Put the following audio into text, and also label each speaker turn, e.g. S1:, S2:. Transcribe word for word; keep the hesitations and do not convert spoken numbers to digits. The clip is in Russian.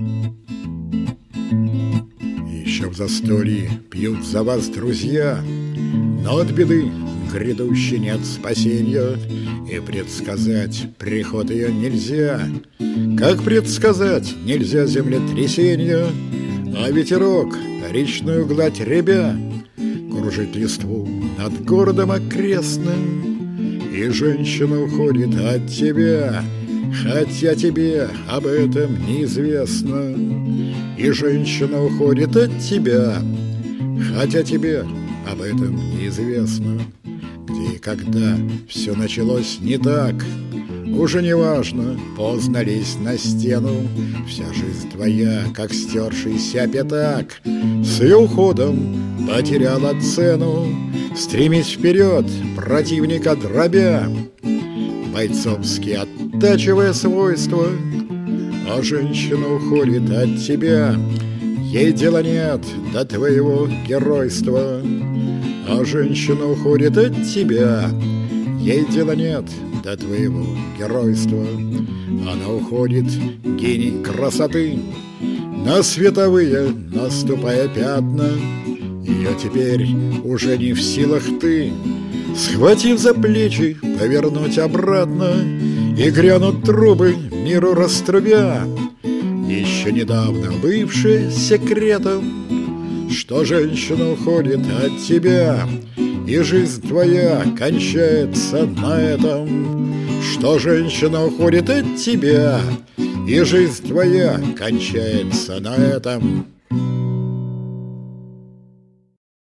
S1: Еще в застолье пьют за вас друзья, но от беды грядущей нет спасения, и предсказать приход ее нельзя. Как предсказать нельзя землетрясения, а ветерок речную гладь ребя кружит листву над городом окрестным, и женщина уходит от тебя, хотя тебе об этом неизвестно. И женщина уходит от тебя, хотя тебе об этом неизвестно. Где и когда все началось не так, уже не важно, поздно лезть на стену. Вся жизнь твоя, как стершийся пятак, с ее уходом потеряла цену. Стремись вперед, противника дробя, бойцовски оттачивая свойства. А женщина уходит от тебя, ей дела нет до твоего геройства. А женщина уходит от тебя, ей дела нет до твоего геройства. Она уходит, гений красоты, на световые наступая пятна. Ее теперь уже не в силах ты, схватив за плечи, повернуть обратно. И грянут трубы, миру раструбя, еще недавно бывшие секретом, что женщина уходит от тебя, и жизнь твоя кончается на этом. Что женщина уходит от тебя, и жизнь твоя кончается на этом.